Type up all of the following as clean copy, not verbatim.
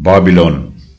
Babylon.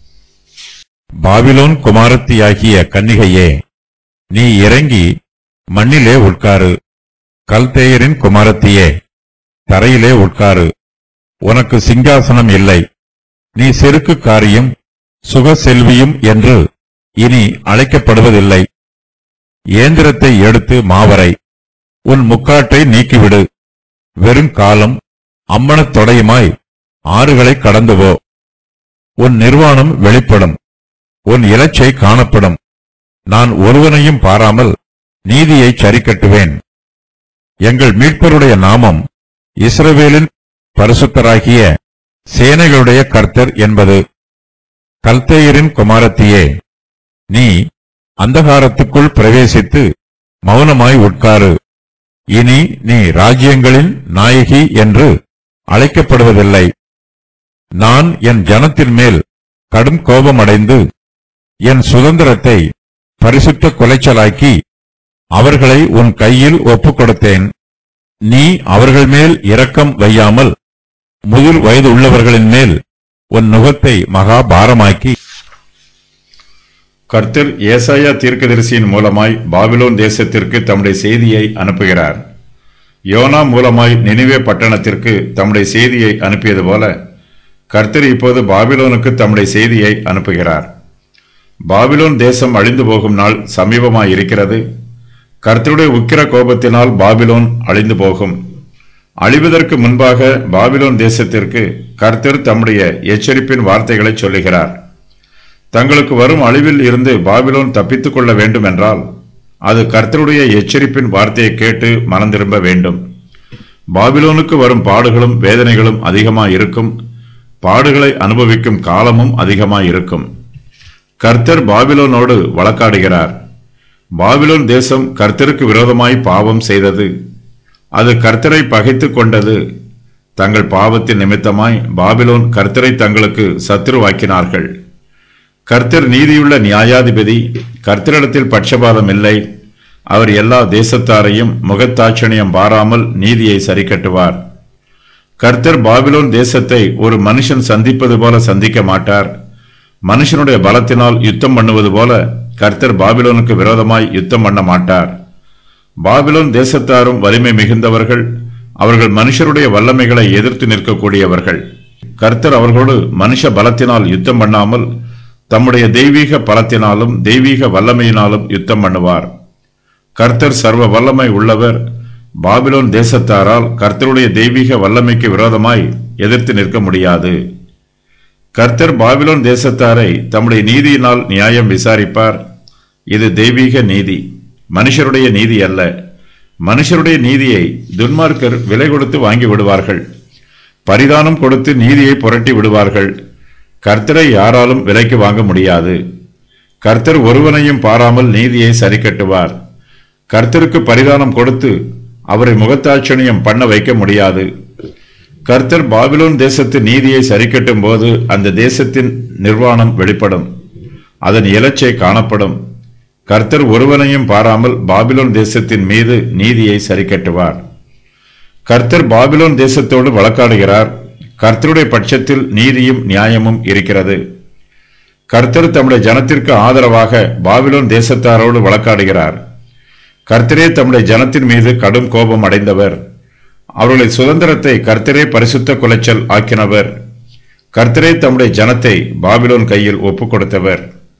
Babylon குமாரத்தியாகிய கன்னிகையே, நீ இறங்கி மண்ணிலே உட்காரு. கல்தேயரின் குமாரத்தியே, தரையிலே உட்காரு. உனக்கு சிங்காசனம் இல்லை. நீ செருக்குக்காரியும் சுகசெல்வியும் என்று இனி அழைக்கப்படுவதில்லை. இயந்திரத்தை எடுத்து மாவரை, உன் முக்காட்டை நீக்கிவிடு. வெறுங்காலம் அம்மணத் தொடையுமாய் ஆறுகளை கடந்துவோ. உன் நிர்வாணம் வெளிப்படும், உன் இலச்சை காணப்படும். நான் ஒருவனையும் பாராமல் நீதியை சரிக்கட்டுவேன். எங்கள் மீட்பருடைய நாமம் இஸ்ரவேலின் பரிசுத்தராகிய சேனைகளுடைய கர்த்தர் என்பது. கல்தேயரின் குமாரத்தியே, நீ அந்தகாரத்துக்குள் பிரவேசித்து மௌனமாய் உட்காரு. இனி நீ ராஜ்யங்களின் நாயகி என்று அழைக்கப்படுவதில்லை. நான் என் ஜனத்தின் மேல் கடும் கோபமடைந்து என் சுதந்திரத்தை பரிசுத்த குலைச்சலாக்கி அவர்களை உன் கையில் ஒப்புக் கொடுத்தேன். நீ அவர்கள் மேல் இரக்கம் வையாமல் முதிர் வயது உள்ளவர்களின் மேல் உன் நுகத்தை மகா பாரமாக்கி. கர்த்தர் ஏசாயா தீர்க்கதரிசியின் மூலமாய் பாபிலோன் தேசத்திற்கு தம்முடைய செய்தியை அனுப்புகிறார். யோனா மூலமாய் நினிவே பட்டணத்திற்கு தம்முடைய செய்தியை அனுப்பியது போல கர்த்தர் இப்போது பாபிலோனுக்கு தம்முடைய செய்தியை அனுப்புகிறார். பாபிலோன் தேசம் அழிந்து போகும் நாள் சமீபமாய் இருக்கிறது. கர்த்தருடைய உக்கிர கோபத்தினால் பாபிலோன் அழிந்து போகும். அழிவதற்கு முன்பாக பாபிலோன் தேசத்திற்கு கர்த்தர் தம்முடைய எச்சரிப்பின் வார்த்தைகளை சொல்லுகிறார். தங்களுக்கு வரும் அழிவில் இருந்து பாபிலோன் தப்பித்துக் கொள்ள வேண்டும் என்றால் அது கர்த்தருடைய எச்சரிப்பின் வார்த்தையை கேட்டு மனம் திரும்ப வேண்டும். பாபிலோனுக்கு வரும் பாடுகளும் வேதனைகளும் அதிகமாயிருக்கும். பாடுகளை அனுபவிக்கும் காலமும் அதிகமாயிருக்கும். கர்த்தர் பாபிலோனோடு வழக்காடுகிறார். பாபிலோன் தேசம் கர்த்தருக்கு விரோதமாய் பாவம் செய்தது. அது கர்த்தரை பகைத்துக் கொண்டது. தங்கள் பாவத்தின் நிமித்தமாய் பாபிலோன் கர்த்தரை தங்களுக்கு சத்துருவாக்கினார்கள். கர்த்தர் நீதியுள்ள நியாயாதிபதி. கர்த்தரிடத்தில் பட்சபாதம் இல்லை. அவர் எல்லா தேசத்தாரையும் முகத்தாட்சணியம் பாராமல் நீதியை சரிக்கட்டுவார். கர்த்தர் பாபிலோன் தேசத்தை ஒரு மனுஷன் சந்திப்பது போல சந்திக்க மாட்டார். மனுஷனுடைய பலத்தினால் யுத்தம் பண்ணுவது போல கர்த்தர் பாபிலோனுக்கு விரோதமாய் யுத்தம் பண்ண மாட்டார். பாபிலோன் தேசத்தாரும் வலிமை மிகுந்தவர்கள். அவர்கள் மனுஷருடைய வல்லமைகளை எதிர்த்து நிற்கக்கூடியவர்கள். கர்த்தர் அவர்களோடு மனுஷ பலத்தினால் யுத்தம் பண்ணாமல் தம்முடைய தெய்வீக பலத்தினாலும் தெய்வீக வல்லமையினாலும் யுத்தம் பண்ணுவார். கர்த்தர் சர்வ வல்லமை உள்ளவர். பாபிலோன் தேசத்தாரால் கர்த்தருடைய தெய்வீக வல்லமைக்கு விரோதமாய் எதிர்த்து நிற்க முடியாது. கர்த்தர் பாபிலோன் தேசத்தாரை தம்முடைய நீதியினால் நியாயம் விசாரிப்பார். இது தெய்வீக நீதி, மனுஷருடைய நீதி அல்ல. மனுஷருடைய நீதியை துன்மார்க்கர் விலை கொடுத்து வாங்கி விடுவார்கள். பரிதானம் கொடுத்து நீதியை புரட்டி விடுவார்கள். கர்த்தரை யாராலும் விலைக்கு வாங்க முடியாது. கர்த்தர் ஒருவனையும் பாராமல் நீதியை சரிக்கட்டுவார். கர்த்தருக்கு பரிதானம் கொடுத்து அவரை முகத்தாட்சணியம் பண்ண வைக்க முடியாது. கர்த்தர் பாபிலோன் தேசத்து நீதியை சரிக்கட்டும் போது அந்த தேசத்தின் நிர்வாணம் வெளிப்படும், அதன் இலச்சை காணப்படும். கர்த்தர் ஒருவனையும் பாராமல் பாபிலோன் தேசத்தின் மீது நீதியை சரிக்கட்டுவார். கர்த்தர் பாபிலோன் தேசத்தோடு வழக்காடுகிறார். கர்த்தருடைய பட்சத்தில் நீதியும் நியாயமும் இருக்கிறது. கர்த்தர் தம்முடைய ஜனத்திற்கு ஆதரவாக பாபிலோன் தேசத்தாரோடு வழக்காடுகிறார். கர்த்தரே தம்முடைய ஜனத்தின் மீது கடும் கோபம் அடைந்தவர். அவர்களை சுதந்திரத்தை கர்த்தரே பரிசுத்த குலைச்சல் ஆக்கினவர். கர்த்தரே தம்முடைய ஜனத்தை பாபிலோன் கையில் ஒப்புக் கொடுத்தவர்.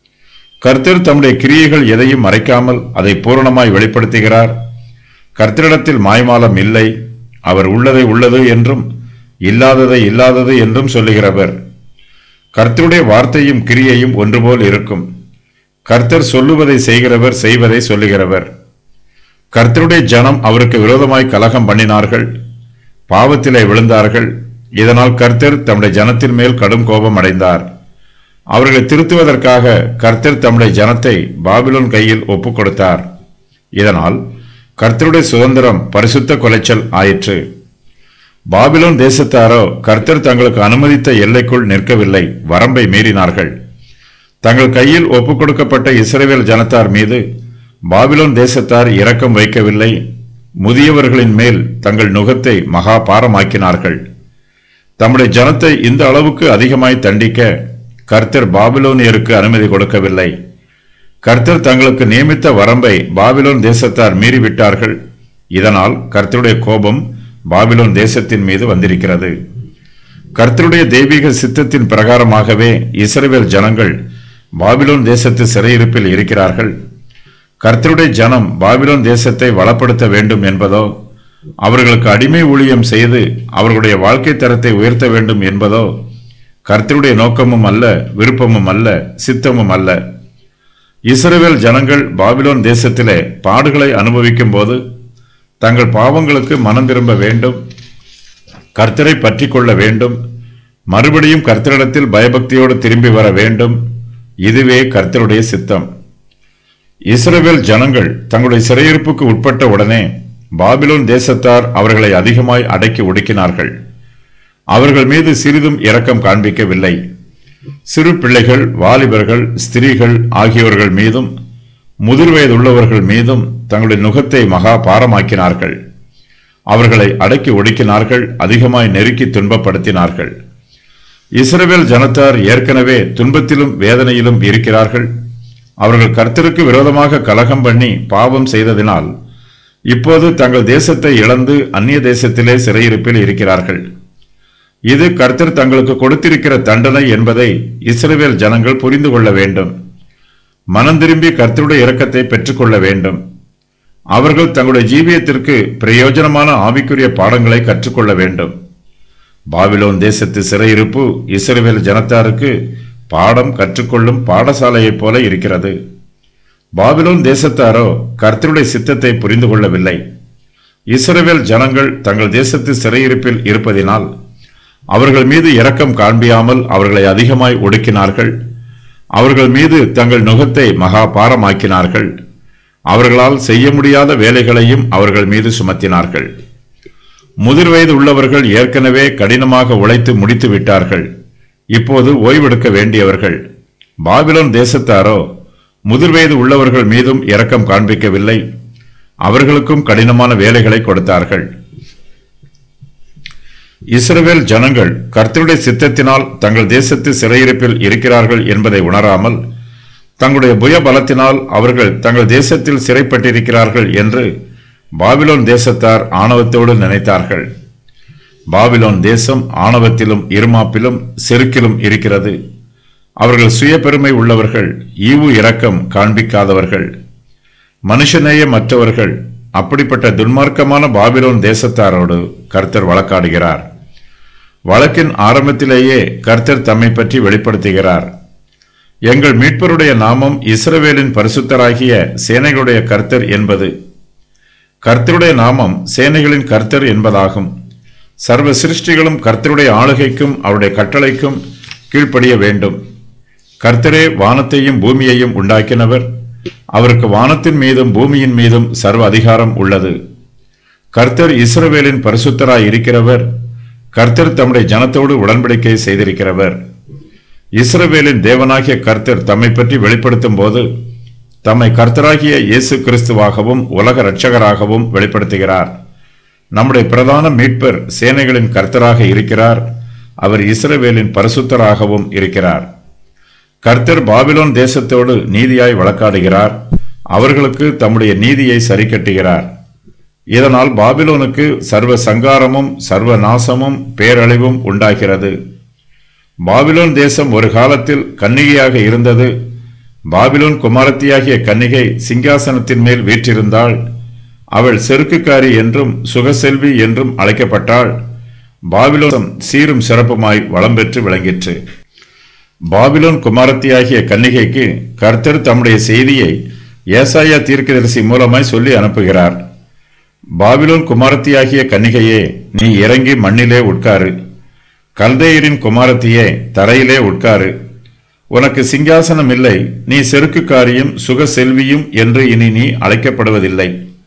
கர்த்தர் தம்முடைய கிரியைகள் எதையும் மறைக்காமல் அதை பூரணமாய் வெளிப்படுத்துகிறார். கர்த்தரிடத்தில் மாய்மாலம் இல்லை. அவர் உள்ளதை உள்ளது என்றும் இல்லாததை இல்லாதது என்றும் சொல்லுகிறவர். கர்த்தருடைய வார்த்தையும் கிரியையும் ஒன்றுபோல் இருக்கும். கர்த்தர் சொல்லுவதை செய்கிறவர், செய்வதை சொல்லுகிறவர். கர்த்தருடைய ஜனம் அவருக்கு விரோதமாய் கலகம் பண்ணினார்கள், பாவத்திலே விழுந்தார்கள். இதனால் கர்த்தர் தம்முடைய ஜனத்தின் மேல் கடும் கோபம் அடைந்தார். அவர்களை திருத்துவதற்காக கர்த்தர் தம்முடைய ஜனத்தை பாபிலோன் கையில் ஒப்புக் கொடுத்தார். இதனால் கர்த்தருடைய சுதந்திரம் பரிசுத்த குலைச்சல் ஆயிற்று. பாபிலோன் தேசத்தாரோ கர்த்தர் தங்களுக்கு அனுமதித்த எல்லைக்குள் நிற்கவில்லை, வரம்பை மீறினார்கள். தங்கள் கையில் ஒப்புக் கொடுக்கப்பட்ட இஸ்ரவேல் ஜனத்தார் மீது பாபிலோன் தேசத்தார் இரக்கம் வைக்கவில்லை. முதியவர்களின் மேல் தங்கள் நுகத்தை மகா பாரமாக்கினார்கள். தம்முடைய ஜனத்தை இந்த அளவுக்கு அதிகமாய் தண்டிக்க கர்த்தர் பாபிலோனியருக்கு அனுமதி கொடுக்கவில்லை. கர்த்தர் தங்களுக்கு நியமித்த வரம்பை பாபிலோன் தேசத்தார் மீறிவிட்டார்கள். இதனால் கர்த்தருடைய கோபம் பாபிலோன் தேசத்தின் மீது வந்திருக்கிறது. கர்த்தருடைய தெய்வீக சித்தத்தின் பிரகாரமாகவே இஸ்ரவேல் ஜனங்கள் பாபிலோன் தேசத்து சிறையிருப்பில் இருக்கிறார்கள். கர்த்தருடைய ஜனம் பாபிலோன் தேசத்தை வளப்படுத்த வேண்டும் என்பதோ, அவர்களுக்கு அடிமை ஊழியம் செய்து அவர்களுடைய வாழ்க்கை தரத்தை உயர்த்த வேண்டும் என்பதோ கர்த்தருடைய நோக்கமும் அல்ல, விருப்பமும் அல்ல, சித்தமும் அல்ல. இஸ்ரவேல் ஜனங்கள் பாபிலோன் தேசத்திலே பாடுகளை அனுபவிக்கும் போது தங்கள் பாவங்களுக்கு மனம் திரும்ப வேண்டும், கர்த்தரை பற்றி கொள்ள வேண்டும், மறுபடியும் கர்த்தரிடத்தில் பயபக்தியோடு திரும்பி வர வேண்டும். இதுவே கர்த்தருடைய சித்தம். இஸ்ரவேல் ஜனங்கள் தங்களுடைய சிறையிருப்புக்கு உட்பட்ட உடனே பாபிலோன் தேசத்தார் அவர்களை அதிகமாய் அடக்கி ஒடுக்கினார்கள். அவர்கள் மீது சிறிதும் இரக்கம் காண்பிக்கவில்லை. சிறு பிள்ளைகள், வாலிபர்கள், ஸ்திரீகள் ஆகியோர்கள் மீதும் முதிர் வயதுள்ளவர்கள் மீதும் தங்களுடைய நுகத்தை மகா பாரமாக்கினார்கள். அவர்களை அடக்கி ஒடுக்கினார்கள், அதிகமாய் நெருக்கி துன்பப்படுத்தினார்கள். இஸ்ரவேல் ஜனத்தார் ஏற்கனவே துன்பத்திலும் வேதனையிலும் இருக்கிறார்கள். அவர்கள் கர்த்தருக்கு விரோதமாக கலகம் பண்ணி பாவம் செய்ததினால் இப்போது தங்கள் தேசத்தை இழந்து அந்நிய தேசத்திலே சிறையிருப்பில் இருக்கிறார்கள். இது கர்த்தர் தங்களுக்கு கொடுத்திருக்கிற தண்டனை என்பதை இஸ்ரவேல் ஜனங்கள் புரிந்து கொள்ள வேண்டும். மனம் திரும்பி கர்த்தருடைய இரக்கத்தை பெற்றுக்கொள்ள வேண்டும். அவர்கள் தங்களுடைய ஜீவியத்திற்கு பிரயோஜனமான ஆவிக்குரிய பாடங்களை கற்றுக்கொள்ள வேண்டும். பாபிலோன் தேசத்து சிறையிருப்பு இஸ்ரவேல் ஜனத்தாருக்கு பாடம் கற்றுக்கொள்ளும் பாடசாலையைப் போல இருக்கிறது. பாபிலோன் தேசத்தாரோ கர்த்தருடைய சித்தத்தை புரிந்து கொள்ளவில்லை. இஸ்ரவேல் ஜனங்கள் தங்கள் தேசத்து சிறையிருப்பில் இருப்பதினால் அவர்கள் மீது இரக்கம் காண்பியாமல் அவர்களை அதிகமாய் ஒடுக்கினார்கள். அவர்கள் மீது தங்கள் நுகத்தை மகா பாரமாக்கினார்கள். அவர்களால் செய்ய முடியாத வேலைகளையும் அவர்கள் மீது சுமத்தினார்கள். முதிர் வயது உள்ளவர்கள் ஏற்கனவே கடினமாக உழைத்து முடித்து விட்டார்கள். இப்போது ஓய்வெடுக்க வேண்டியவர்கள். பாபிலோன் தேசத்தாரோ முதிர் வயது உள்ளவர்கள் மீதும் இரக்கம் காண்பிக்கவில்லை. அவர்களுக்கும் கடினமான வேலைகளை கொடுத்தார்கள். இஸ்ரவேல் ஜனங்கள் கர்த்தருடைய சித்தத்தினால் தங்கள் தேசத்து சிறையிருப்பில் இருக்கிறார்கள் என்பதை உணராமல் தங்களுடைய புய பலத்தினால் அவர்கள் தங்கள் தேசத்தில் சிறைப்பட்டிருக்கிறார்கள் என்று பாபிலோன் தேசத்தார் ஆணவத்தோடு நினைத்தார்கள். பாபிலோன் தேசம் ஆணவத்திலும் இருமாப்பிலும் செருக்கிலும் இருக்கிறது. அவர்கள் சுய பெருமை உள்ளவர்கள், ஈவு இரக்கம் காண்பிக்காதவர்கள், மனுஷநேயமற்றவர்கள். அப்படிப்பட்ட துன்மார்க்கமான பாபிலோன் தேசத்தாரோடு கர்த்தர் வழக்காடுகிறார். வழக்கின் ஆரம்பத்திலேயே கர்த்தர் தம்மை பற்றி வெளிப்படுத்துகிறார். எங்கள் மீட்பருடைய நாமம் இஸ்ரவேலின் பரிசுத்தராகிய சேனைகளுடைய கர்த்தர் என்பது. கர்த்தருடைய நாமம் சேனைகளின் கர்த்தர் என்பதாகும். சர்வ சிருஷ்டிகளும் கர்த்தருடைய ஆளுகைக்கும் அவருடைய கட்டளைக்கும் கீழ்ப்படிய வேண்டும். கர்த்தரே வானத்தையும் பூமியையும் உண்டாக்கினவர். அவருக்கு வானத்தின் மீதும் பூமியின் மீதும் சர்வ அதிகாரம் உள்ளது. கர்த்தர் இஸ்ரவேலின் பரிசுத்தராய் இருக்கிறவர். கர்த்தர் தம்முடைய ஜனத்தோடு உடன்படிக்கை செய்திருக்கிறவர். இஸ்ரவேலின் தேவனாகிய கர்த்தர் தம்மை பற்றி வெளிப்படுத்தும் போது தம்மை கர்த்தராகிய இயேசு கிறிஸ்துவாகவும் உலக இரட்சகராகவும் வெளிப்படுத்துகிறார். நம்முடைய பிரதான மீட்பர் சேனைகளின் கர்த்தராக இருக்கிறார். அவர் இஸ்ரவேலின் பரிசுத்தராகவும் இருக்கிறார். கர்த்தர் பாபிலோன் தேசத்தோடு நீதியாய் வழக்காடுகிறார். அவர்களுக்கு தம்முடைய நீதியை சரிக்கட்டுகிறார். இதனால் பாபிலோனுக்கு சர்வ சங்காரமும் சர்வ நாசமும் பேரழிவும் உண்டாகிறது. பாபிலோன் தேசம் ஒரு காலத்தில் கன்னிகையாக இருந்தது. பாபிலோன் குமாரத்தியாகிய கன்னிகை சிங்காசனத்தின் மேல் வீற்றிருந்தாள். அவள் செருக்குக்காரி என்றும் சுகசெல்வி என்றும் அழைக்கப்பட்டாள். பாபிலோன் சீரும் சிறப்புமாய் வளம் பெற்று விளங்கிற்று. பாபிலோன் குமாரத்தியாகிய கன்னிகைக்கு கர்த்தர் தம்முடைய செய்தியை ஏசாயா தீர்க்கதரிசி மூலமாய் சொல்லி அனுப்புகிறார். பாபிலோன் குமாரத்தியாகிய கன்னிகையே, நீ இறங்கி மண்ணிலே உட்காரு. கல்தேயரின் குமாரத்தியே, தரையிலே உட்காரு. உனக்கு சிங்காசனம் இல்லை. நீ செருக்குக்காரியும் சுகசெல்வியும் என்று இனி நீ அழைக்கப்படுவதில்லை.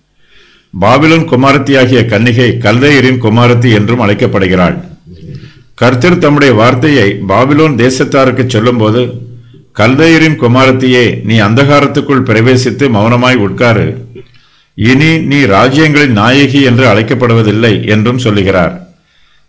பாபிலோன் குமாரத்தியாகிய கன்னிகை கல்தேயரின் குமாரத்தி என்றும் அழைக்கப்படுகிறாள். கர்த்தர் தம்முடைய வார்த்தையை பாபிலோன் தேசத்தாருக்கு சொல்லும் போது, கல்தேயரின் குமாரத்தியே, நீ அந்தகாரத்துக்குள் பிரவேசித்து மௌனமாய் உட்காரு. இனி நீ ராஜ்யங்களின் நாயகி என்று அழைக்கப்படுவதில்லை என்றும் சொல்லுகிறார்.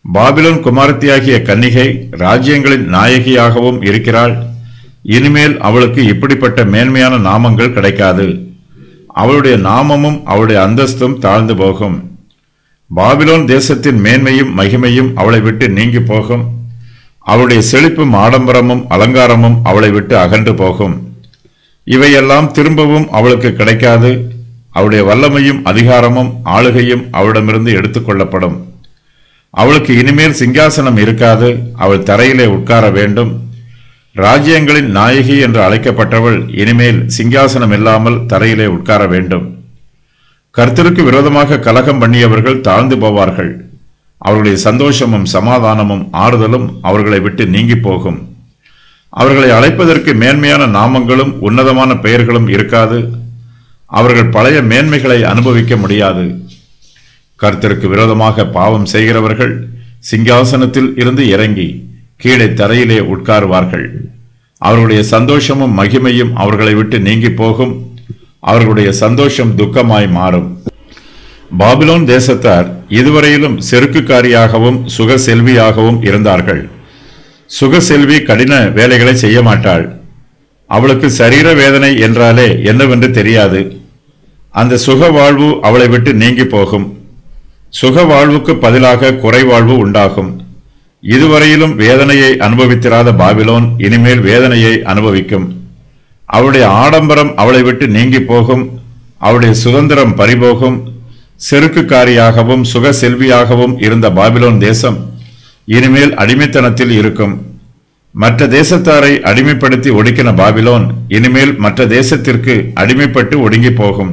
பாபிலோன் குமாரத்தியாகிய கன்னிகை ராஜ்யங்களின் நாயகியாகவும் இருக்கிறாள். இனிமேல் அவளுக்கு இப்படிப்பட்ட மேன்மையான நாமங்கள் கிடைக்காது. அவளுடைய நாமமும் அவளுடைய அந்தஸ்தும் தாழ்ந்து போகும். பாபிலோன் தேசத்தின் மேன்மையும் மகிமையும் அவளை விட்டு நீங்கி போகும். அவளுடைய செழிப்பும் ஆடம்பரமும் அலங்காரமும் அவளை விட்டு அகன்று போகும். இவையெல்லாம் திரும்பவும் அவளுக்கு கிடைக்காது. அவளுடைய வல்லமையும் அதிகாரமும் ஆளுகையும் அவளிடமிருந்து எடுத்துக்கொள்ளப்படும். அவளுக்கு இனிமேல் சிங்காசனம் இருக்காது. அவள் தரையிலே உட்கார வேண்டும். ராஜ்யங்களின் நாயகி என்று அழைக்கப்பட்டவள் இனிமேல் சிங்காசனம் இல்லாமல் தரையிலே உட்கார வேண்டும். கர்த்தருக்கு விரோதமாக கலகம் பண்ணியவர்கள் தாழ்ந்து போவார்கள். அவர்களுடைய சந்தோஷமும் சமாதானமும் ஆறுதலும் அவர்களை விட்டு நீங்கி போகும். அவர்களை அழைப்பதற்கு மேன்மையான நாமங்களும் உன்னதமான பெயர்களும் இருக்காது. அவர்கள் பழைய மேன்மைகளை அனுபவிக்க முடியாது. கர்த்தருக்கு விரோதமாக பாவம் செய்கிறவர்கள் சிங்காசனத்தில் இருந்து இறங்கி கீழே தரையிலே உட்காருவார்கள். அவர்களுடைய சந்தோஷமும் மகிமையும் அவர்களை விட்டு நீங்கி போகும். அவர்களுடைய சந்தோஷம் துக்கமாய் மாறும். பாபிலோன் தேசத்தார் இதுவரையிலும் செருக்குக்காரியாகவும் சுக செல்வியாகவும் இருந்தார்கள். சுக செல்வி கடின வேலைகளை செய்ய மாட்டாள். அவளுக்கு சரீர வேதனை என்றாலே என்னவென்று தெரியாது. அந்த சுக வாழ்வு அவளை விட்டு நீங்கி போகும். சுக வாழ்வுக்கு பதிலாக குறைவாழ்வு உண்டாகும். இதுவரையிலும் வேதனையை அனுபவித்திராத பாபிலோன் இனிமேல் வேதனையை அனுபவிக்கும். அவளுடைய ஆடம்பரம் அவளை விட்டு நீங்கி போகும். அவளுடைய சுதந்திரம் பறிபோகும். செருக்குக்காரியாகவும் சுக செல்வியாகவும் இருந்த பாபிலோன் தேசம் இனிமேல் அடிமைத்தனத்தில் இருக்கும். மற்ற தேசத்தாரை அடிமைப்படுத்தி ஒடுக்கின பாபிலோன் இனிமேல் மற்ற தேசத்திற்கு அடிமைப்பட்டு ஒடுங்கி போகும்.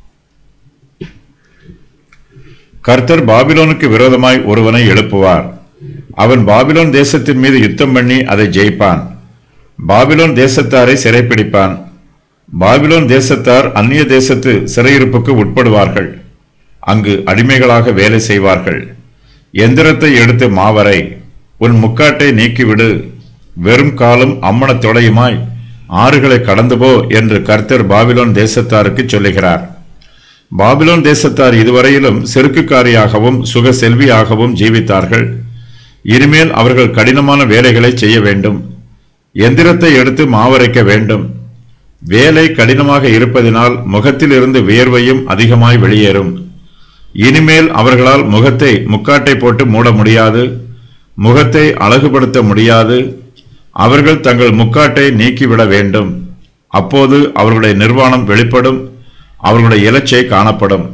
கர்த்தர் பாபிலோனுக்கு விரோதமாய் ஒருவனை எழுப்புவார். அவன் பாபிலோன் தேசத்தின் மீது யுத்தம் பண்ணி அதை ஜெயிப்பான். பாபிலோன் தேசத்தாரை சிறைப்பிடிப்பான். பாபிலோன் தேசத்தார் அந்நிய தேசத்து சிறையிருப்புக்கு உட்படுவார்கள். அங்கு அடிமைகளாக வேலை செய்வார்கள். எந்திரத்தை எடுத்து மாவரை, உன் முக்காட்டை நீக்கிவிடு, வெறும் காலும் அம்மணத் தொடையுமாய் ஆறுகளை கடந்து போ என்று கர்த்தர் பாபிலோன் தேசத்தாருக்கு சொல்லுகிறார். பாபிலோன் தேசத்தார் இதுவரையிலும் செருக்குக்காரியாகவும் சுக செல்வியாகவும் ஜீவித்தார்கள். இனிமேல் அவர்கள் கடினமான வேலைகளை செய்ய வேண்டும். எந்திரத்தை எடுத்து மாவரைக்க வேண்டும். வேலை கடினமாக இருப்பதினால் முகத்திலிருந்து வியர்வையும் அதிகமாய் வெளியேறும். இனிமேல் அவர்களால் முகத்தை முக்காட்டை போட்டு மூட முடியாது. முகத்தை அழகுபடுத்த முடியாது. அவர்கள் தங்கள் முக்காட்டை நீக்கிவிட வேண்டும். அப்போது அவர்களுடைய நிர்வாணம் வெளிப்படும். அவர்களுடைய இலச்சை காணப்படும்.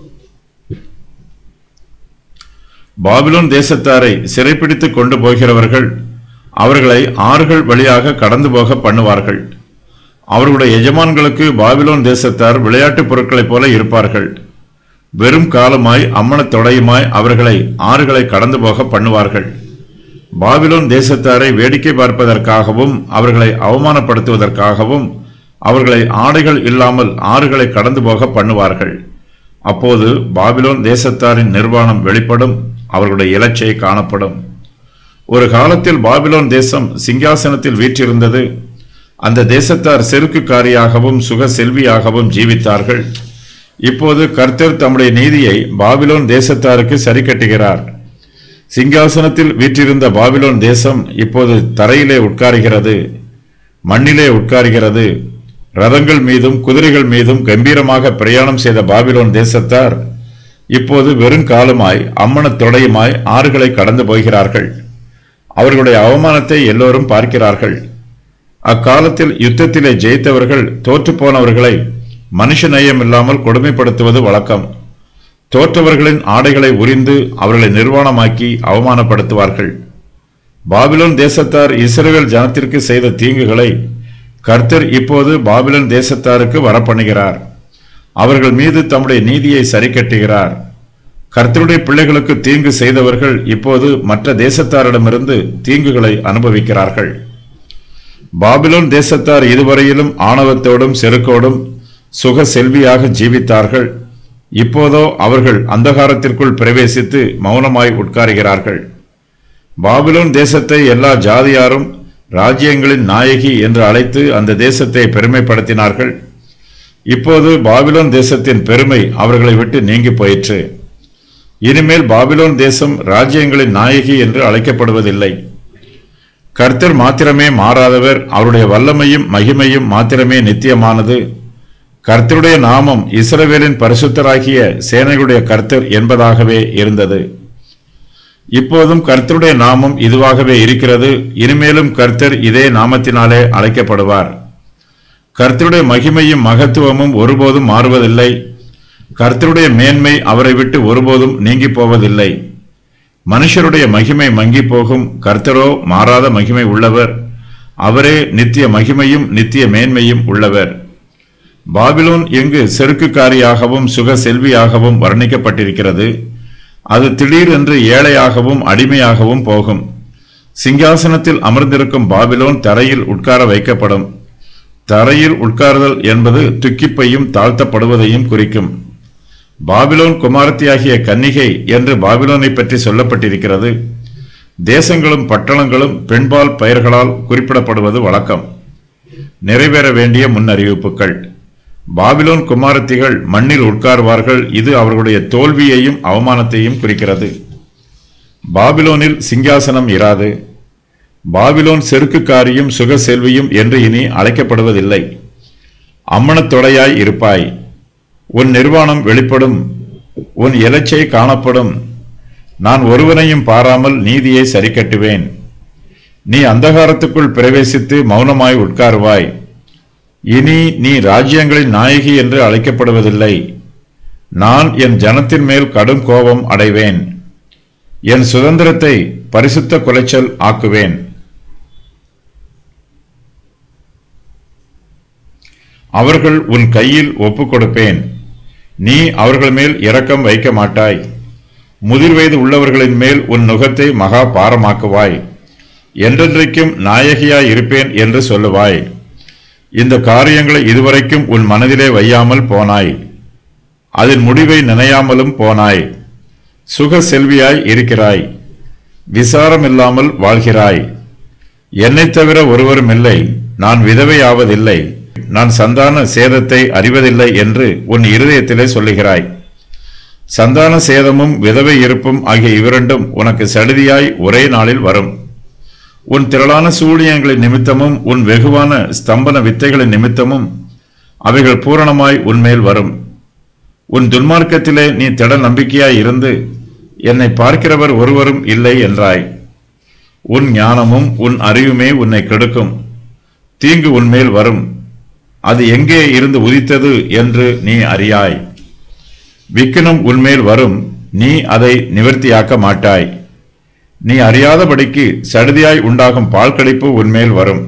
பாபிலோன் தேசத்தாரை சிறைப்பிடித்துக் கொண்டு போகிறவர்கள் அவர்களை ஆறுகள் வழியாக கடந்து போக பண்ணுவார்கள். அவர்களுடைய எஜமான்களுக்கு பாபிலோன் தேசத்தார் விளையாட்டுப் பொருட்களைப் போல இருப்பார்கள். வெறும் காலமாய் அம்மணத் தொடையுமாய் அவர்களை ஆறுகளை கடந்து போக பண்ணுவார்கள். பாபிலோன் தேசத்தாரை வேடிக்கை பார்ப்பதற்காகவும் அவர்களை அவமானப்படுத்துவதற்காகவும் அவர்களை ஆடைகள் இல்லாமல் ஆறுகளை கடந்து போக பண்ணுவார்கள். அப்போது பாபிலோன் தேசத்தாரின் நிர்வாணம் வெளிப்படும். அவர்களுடைய இலச்சை காணப்படும். ஒரு காலத்தில் பாபிலோன் தேசம் சிங்காசனத்தில் வீற்றிருந்தது. அந்த தேசத்தார் செருக்குக்காரியாகவும் சுக செல்வியாகவும் ஜீவித்தார்கள். இப்போது கர்த்தர் தம்முடைய நீதியை பாபிலோன் தேசத்தாருக்கு சரி கட்டுகிறார். சிங்காசனத்தில் வீற்றிருந்த பாபிலோன் தேசம் இப்போது தரையிலே உட்காருகிறது, மண்ணிலே உட்காருகிறது. ரதங்கள் மீதும் குதிரைகள் மீதும் கம்பீரமாக பிரயாணம் செய்த பாபிலோன் தேசத்தார் இப்போது வெறுங்காலுமாய் அம்மணத் தொடையுமாய் ஆறுகளை கடந்து போகிறார்கள். அவர்களுடைய அவமானத்தை எல்லோரும் பார்க்கிறார்கள். அக்காலத்தில் யுத்தத்திலே ஜெயித்தவர்கள் தோற்று போனவர்களை மனுஷ நேயம் இல்லாமல் கொடுமைப்படுத்துவது வழக்கம். தோற்றவர்களின் ஆடைகளை உரிந்து அவர்களை நிர்வாணமாக்கி அவமானப்படுத்துவார்கள். பாபிலோன் தேசத்தார் இஸ்ரவேல் ஜனத்திற்கு செய்த தீங்குகளை கர்த்தர் இப்போது பாபிலோன் தேசத்தாருக்கு வரப்பண்ணுகிறார். அவர்கள் மீது தம்முடைய நீதியை சரி கட்டுகிறார். கர்த்தருடைய பிள்ளைகளுக்கு தீங்கு செய்தவர்கள் இப்போது மற்ற தேசத்தாரிடமிருந்து தீங்குகளை அனுபவிக்கிறார்கள். பாபிலோன் தேசத்தார் இதுவரையிலும் ஆணவத்தோடும் செருக்கோடும் சுக செல்வியாக ஜீவித்தார்கள். இப்போதோ அவர்கள் அந்தகாரத்திற்குள் பிரவேசித்து மௌனமாய் உட்காருகிறார்கள். பாபிலோன் தேசத்தை எல்லா ஜாதியாரும் ராஜ்யங்களின் நாயகி என்று அழைத்து அந்த தேசத்தை பெருமைப்படுத்தினார்கள். இப்போது பாபிலோன் தேசத்தின் பெருமை அவர்களை விட்டு நீங்கி போயிற்று. இனிமேல் பாபிலோன் தேசம் ராஜ்யங்களின் நாயகி என்று அழைக்கப்படுவதில்லை. கர்த்தர் மாத்திரமே மாறாதவர், அவருடைய வல்லமையும் மகிமையும் மாத்திரமே நித்தியமானது. கர்த்தருடைய நாமம் இஸ்ரவேலின் பரிசுத்தராகிய சேனைகளுடைய கர்த்தர் என்பதாகவே இருந்தது. இப்போதும் கர்த்தருடைய நாமம் இதுவாகவே இருக்கிறது. இனிமேலும் கர்த்தர் இதே நாமத்தினாலே அழைக்கப்படுவார். கர்த்தருடைய மகிமையும் மகத்துவமும் ஒருபோதும் மாறுவதில்லை. கர்த்தருடைய மேன்மை அவரை விட்டு ஒருபோதும் நீங்கி போவதில்லை. மனுஷருடைய மகிமை மங்கி போகும், கர்த்தரோ மாறாத மகிமை உள்ளவர். அவரே நித்திய மகிமையும் நித்திய மேன்மையும் உள்ளவர். பாபிலோன் எங்கு செருக்குக்காரியாகவும் சுக செல்வியாகவும் வர்ணிக்கப்பட்டிருக்கிறது, அது திடீரென்று ஏழையாகவும் அடிமையாகவும் போகும். சிங்காசனத்தில் அமர்ந்திருக்கும் பாபிலோன் தரையில் உட்கார வைக்கப்படும். தரையில் உட்கார்தல் என்பது துக்கிப்பையும் தாழ்த்தப்படுவதையும் குறிக்கும். பாபிலோன் குமாரத்தியாகிய கன்னிகை என்று பாபிலோனை பற்றி சொல்லப்பட்டிருக்கிறது. தேசங்களும் பட்டணங்களும் பெண்பால் பெயர்களால் குறிப்பிடப்படுவது வழக்கம். நிறைவேற வேண்டிய முன்னறிவிப்புகள். பாபிலோன் குமாரத்திகள் மண்ணில் உட்கார்வார்கள். இது அவர்களுடைய தோல்வியையும் அவமானத்தையும் குறிக்கிறது. பாபிலோனில் சிங்காசனம் இராது. பாபிலோன் செருக்குக்காரியும் சுக செல்வியும் என்று இனி அழைக்கப்படுவதில்லை. அம்மனத்தொடையாய் இருப்பாய். உன் நிர்வாணம் வெளிப்படும், உன் எலச்சை காணப்படும். நான் ஒருவனையும் பாராமல் நீதியை சரிக்கட்டுவேன். நீ அந்தகாரத்துக்குள் பிரவேசித்து மௌனமாய் உட்காருவாய். இனி நீ ராஜ்யங்களின் நாயகி என்று அழைக்கப்படுவதில்லை. நான் என் ஜனத்தின் மேல் கடும் கோபம் அடைவேன். என் சுதந்திரத்தை பரிசுத்த குலைச்சல் ஆக்குவேன். அவர்கள் உன் கையில் ஒப்புக் கொடுப்பேன். நீ அவர்கள் மேல் இரக்கம் வைக்க மாட்டாய். முதிர் வயது உள்ளவர்களின் மேல் உன் நுகத்தை மகா பாரமாக்குவாய். என்றென்றைக்கும் நாயகியாய் இருப்பேன் என்று சொல்லுவாய். இந்த காரியங்களை இதுவரைக்கும் உன் மனதிலே வையாமல் போனாய். அதன் முடிவை நினையாமலும் போனாய். சுக செல்வியாய் இருக்கிறாய். விசாரமில்லாமல் வாழ்கிறாய். என்னைத் தவிர ஒருவரும் இல்லை. நான் விதவையாவதில்லை. நான் சந்தான சேதத்தை அறிவதில்லை என்று உன் இருதயத்திலே சொல்லுகிறாய். சந்தான சேதமும் விதவை இருப்பும் ஆகிய இவ்விரண்டும் உனக்கு சடுதியாய் ஒரே நாளில் வரும். உன் திரளான சூழியங்களின் நிமித்தமும் உன் வெகுவான ஸ்தம்பன வித்தைகளின் நிமித்தமும் அவைகள் பூரணமாய் உன்மேல் வரும். உன் துன்மார்க்கத்திலே நீ திட நம்பிக்கையாய் இருந்து என்னை பார்க்கிறவர் ஒருவரும் இல்லை என்றாய். உன் ஞானமும் உன் அறிவுமே உன்னை கெடுக்கும். தீங்கு உன்மேல் வரும். அது எங்கே இருந்து உதித்தது என்று நீ அறியாய். விக்கினம் உன்மேல் வரும். நீ அதை நிவர்த்தியாக்க மாட்டாய். நீ அறியாதபடிக்கு சடுதியாய் உண்டாகும் பால்கடிப்பு உன்மேல் வரும்.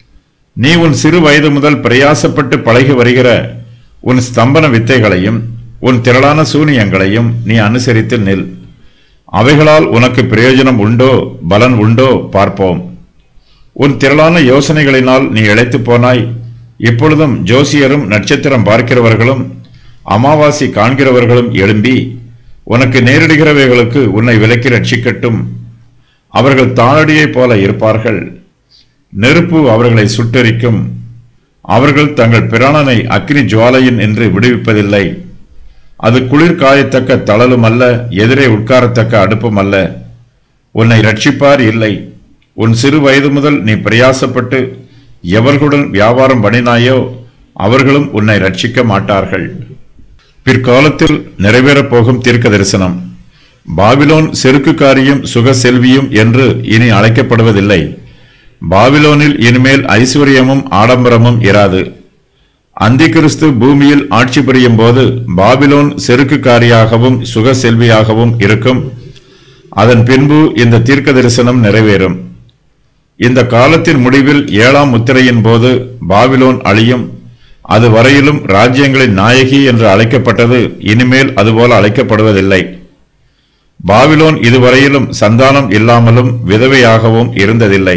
நீ உன் சிறு வயது முதல் பிரயாசப்பட்டு பழகி வருகிற உன் ஸ்தம்பன வித்தைகளையும் உன் திரளான சூனியங்களையும் நீ அனுசரித்து நில். அவைகளால் உனக்கு பிரயோஜனம் உண்டோ, பலன் உண்டோ பார்ப்போம். உன் திரளான யோசனைகளினால் நீ இளைத்து போனாய். இப்பொழுதும் ஜோசியரும் நட்சத்திரம் பார்க்கிறவர்களும் அமாவாசை காண்கிறவர்களும் எழும்பி உனக்கு நேரிடுகிறவைகளுக்கு உன்னை விலக்கி ரட்சிக்கட்டும். அவர்கள் தாளடியைப் போல இருப்பார்கள். நெருப்பு அவர்களை சுட்டெரிக்கும். அவர்கள் தங்கள் பிராணனை அக்கினி ஜுவாலையின் என்று விடுவிப்பதில்லை. அது குளிர் காயத்தக்க தளலும் அல்ல, எதிரே உட்காரத்தக்க அடுப்பும் அல்ல. உன்னை ரட்சிப்பார் இல்லை. உன் சிறு வயது முதல் நீ பிரயாசப்பட்டு எவர்களுடன் வியாபாரம் பண்ணினாயோ அவர்களும் உன்னை ரட்சிக்க மாட்டார்கள். பிற்காலத்தில் நிறைவேறப் போகும் தீர்க்க தரிசனம். பாபிலோன் செருக்குக்காரியும் சுக செல்வியும் என்று இனி அழைக்கப்படுவதில்லை. பாபிலோனில் இனிமேல் ஐஸ்வர்யமும் ஆடம்பரமும் இராது. அந்திகிறிஸ்து பூமியில் ஆட்சி புரியும் போது பாபிலோன் செருக்குக்காரியாகவும் சுக செல்வியாகவும் இருக்கும். அதன் பின்பு இந்த தீர்க்க தரிசனம் நிறைவேறும். இந்த காலத்தின் முடிவில் 7ஆம் முத்திரையின் போது பாபிலோன் அழியும். அது வரையிலும் ராஜ்யங்களின் நாயகி என்று அழைக்கப்பட்டது இனிமேல் அதுபோல அழைக்கப்படுவதில்லை. பாபிலோன் இதுவரையிலும் சந்தானம் இல்லாமலும் விதவையாகவும் இருந்ததில்லை.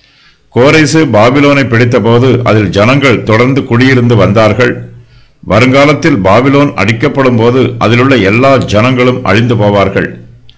கோரேசு பாபிலோனை பிடித்தபோது அதில் ஜனங்கள் தொடர்ந்து குடியிருந்து வந்தார்கள். வருங்காலத்தில் பாபிலோன் அடிக்கப்படும் போது அதிலுள்ள எல்லா ஜனங்களும் அழிந்து போவார்கள்.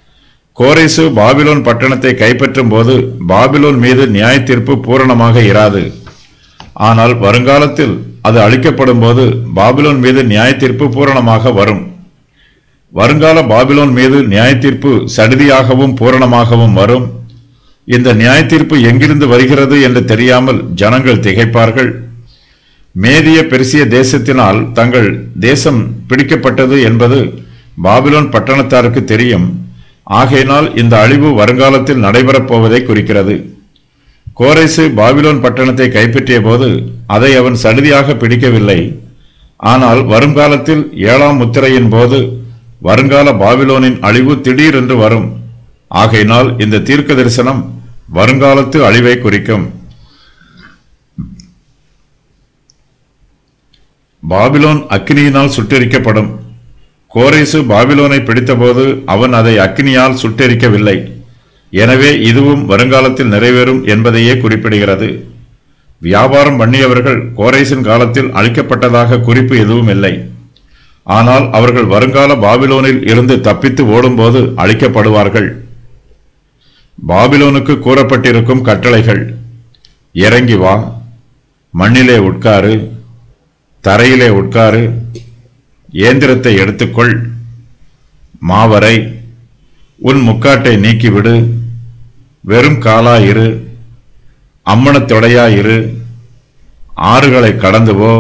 கோரேசு பாபிலோன் பட்டணத்தை கைப்பற்றும் போது பாபிலோன் மீது நியாய தீர்ப்பு பூரணமாக இராது. ஆனால் வருங்காலத்தில் அது அழிக்கப்படும் போது பாபிலோன் மீது நியாய தீர்ப்பு பூரணமாக வரும். வருங்கால பாபிலோன் மீது நியாயத்தீர்ப்பு சடிதியாகவும் பூரணமாகவும் வரும். இந்த நியாயத்தீர்ப்பு எங்கிருந்து வருகிறது என்று தெரியாமல் ஜனங்கள் திகைப்பார்கள். மேதிய பெர்சிய தேசத்தினால் தங்கள் தேசம் பிடிக்கப்பட்டது என்பது பாபிலோன் பட்டணத்தாருக்கு தெரியும். ஆகையினால் இந்த அழிவு வருங்காலத்தில் நடைபெறப் போவதை குறிக்கிறது. கோரேசு பாபிலோன் பட்டணத்தை கைப்பற்றிய போது அதை அவன் சடிதியாக பிடிக்கவில்லை. ஆனால் வருங்காலத்தில் 7ஆம் முத்திரையின் போது வருங்கால பாபிலோனின் அழிவு திடீரென்று வரும். ஆகையினால் இந்த தீர்க்க தரிசனம் வருங்காலத்து அழிவை குறிக்கும். பாபிலோன் அக்கினியினால் சுட்டெரிக்கப்படும். கோரேசு பாபிலோனை பிடித்தபோது அவன் அதை அக்கினியால் சுட்டெரிக்கவில்லை. எனவே இதுவும் வருங்காலத்தில் நிறைவேறும் என்பதையே குறிப்பிடுகிறது. வியாபாரம் பண்ணியவர்கள் கோரேசின் காலத்தில் அழிக்கப்பட்டதாக குறிப்பு எதுவும் இல்லை. ஆனால் அவர்கள் வருங்கால பாபிலோனில் இருந்து தப்பித்து ஓடும்போது அழிக்கப்படுவார்கள். பாபிலோனுக்கு கூறப்பட்டிருக்கும் கட்டளைகள்: இறங்கி வா, மண்ணிலே உட்காரு, தரையிலே உட்காரு, இயந்திரத்தை எடுத்துக்கொள், மாவரை, உன் முக்காட்டை நீக்கிவிடு, வெறும் காலாயிரு, அம்மணத்தொடையாயிரு, ஆறுகளை கடந்து போ,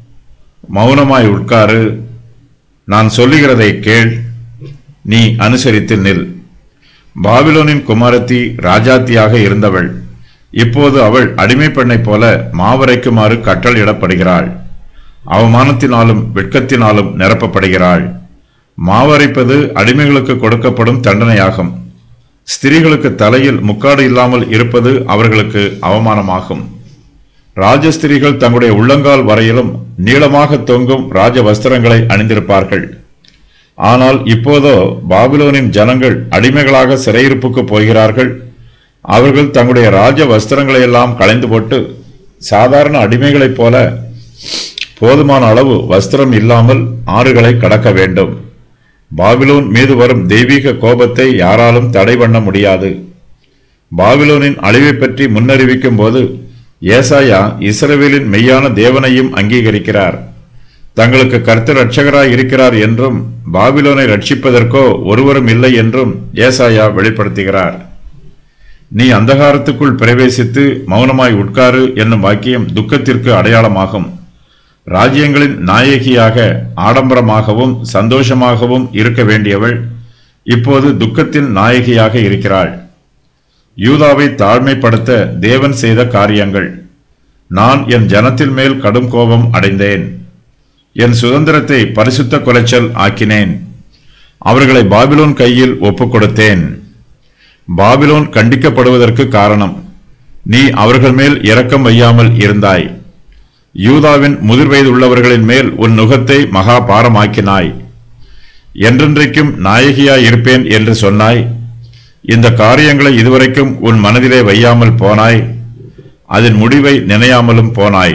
மௌனமாய் உட்காரு, நான் சொல்லுகிறதை கேள், நீ அனுசரித்து நில். பாபிலோனின் குமாரத்தி ராஜாத்தியாக இருந்தவள். இப்போது அவள் அடிமை பெண்ணைப் போல மாவரைக்குமாறு கட்டளையிடப்படுகிறாள். அவமானத்தினாலும் வெட்கத்தினாலும் நிரப்பப்படுகிறாள். மாவரைப்பது அடிமைகளுக்கு கொடுக்கப்படும் தண்டனையாகும். ஸ்திரீகளுக்கு தலையில் முக்காடு இல்லாமல் இருப்பது அவர்களுக்கு அவமானமாகும். ராஜஸ்திரீகள் தங்களுடைய உள்ளங்கால் வரையிலும் நீளமாக தொங்கும் ராஜ வஸ்திரங்களை அணிந்திருப்பார்கள். ஆனால் இப்போதோ பாபிலோனின் ஜனங்கள் அடிமைகளாக சிறையிருப்புக்கு போகிறார்கள். அவர்கள் தங்களுடைய ராஜ வஸ்திரங்களை எல்லாம் களைந்து போட்டு சாதாரண அடிமைகளைப் போல போதுமான அளவு வஸ்திரம் இல்லாமல் ஆறுகளை கடக்க வேண்டும். பாபிலோன் மீது வரும் தெய்வீக கோபத்தை யாராலும் தடை பண்ண முடியாது. பாபிலோனின் அழிவை பற்றி முன்னறிவிக்கும் போது ஏசாயா இஸ்ரவேலின் மெய்யான தேவனையும் அங்கீகரிக்கிறார். தங்களுக்கு கர்த்தர் இரட்சகராய் இருக்கிறார் என்றும் பாபிலோனை ரட்சிப்பதற்கோ ஒருவரும் இல்லை என்றும் ஏசாயா வெளிப்படுத்துகிறார். நீ அந்தகாரத்துக்குள் பிரவேசித்து மௌனமாய் உட்காரு என்னும் வாக்கியம் துக்கத்திற்கு அடையாளமாகும். ராஜ்யங்களின் நாயகியாக ஆடம்பரமாகவும் சந்தோஷமாகவும் இருக்க வேண்டியவள் இப்போது துக்கத்தின் நாயகியாக இருக்கிறாள். யூதாவை தாழ்மைப்படுத்த தேவன் செய்த காரியங்கள்: நான் என் ஜனத்தின் மேல் கடும் கோபம் அடைந்தேன். என் சுதந்திரத்தை பரிசுத்த குலைச்சல் ஆக்கினேன். அவர்களை பாபிலோன் கையில் ஒப்புக் கொடுத்தேன். பாபிலோன் கண்டிக்கப்படுவதற்கு காரணம்: நீ அவர்கள் மேல் இரக்கம் வையாமல் இருந்தாய். யூதாவின் முதிர் வயது உள்ளவர்களின் மேல் உன் நுகத்தை மகா பாரமாக்கினாய். என்றென்றைக்கும் நாயகியாய் இருப்பேன் என்று சொன்னாய். இந்த காரியங்களை இதுவரைக்கும் உன் மனதிலே வையாமல் போனாய். அதன் முடிவை நினையாமலும் போனாய்.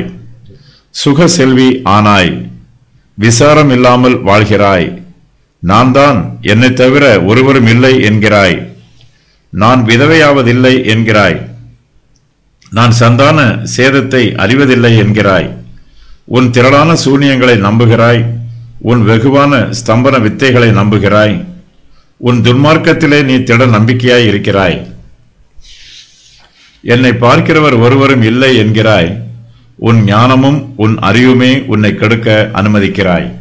சுக செல்வி ஆனாய். விசாரம் இல்லாமல் வாழ்கிறாய். நான் தான், என்னை தவிர ஒருவரும் இல்லை என்கிறாய். நான் விதவையாவதில்லை என்கிறாய். நான் சந்தான சேதத்தை அறிவதில்லை என்கிறாய். உன் திரளான சூனியங்களை நம்புகிறாய். உன் வெகுவான ஸ்தம்பன வித்தைகளை நம்புகிறாய். உன் துன்மார்க்கத்திலே நீ திட நம்பிக்கையாய் இருக்கிறாய். என்னை பார்க்கிறவர் ஒருவரும் இல்லை என்கிறாய். உன் ஞானமும் உன் அறிவுமே உன்னை கெடுக்க அனுமதிக்கிறாய்.